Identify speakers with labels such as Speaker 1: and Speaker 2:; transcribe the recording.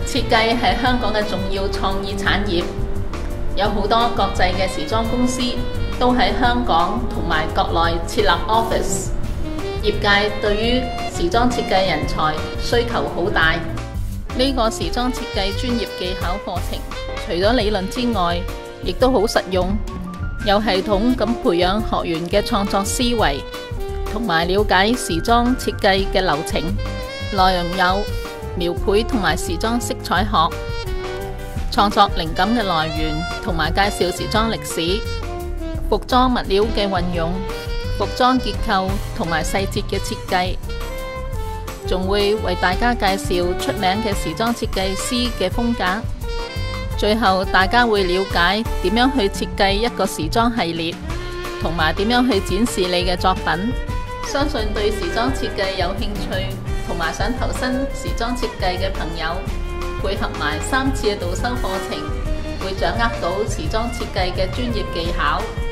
Speaker 1: 設計係香港嘅重要創意產業，有好多國際嘅時裝公司都喺香港同埋國內設立 office。業界對於時裝設計人才需求好大。呢個時裝設計專業技巧課程，除咗理論之外，亦都好實用，有系統咁培養學員嘅創作思維，同埋了解時裝設計嘅流程。內容有描繪同埋時裝色彩學、創作靈感嘅來源，同埋介紹時裝歷史、服裝物料嘅運用、服裝結構同埋細節嘅設計，仲會為大家介紹出名嘅時裝設計師嘅風格。最後大家會了解點樣去設計一個時裝系列，同埋點樣去展示你嘅作品。相信對時裝設計有興趣同埋想投身時裝設計嘅朋友，配合埋3次嘅導修課程，會掌握到時裝設計嘅專業技巧。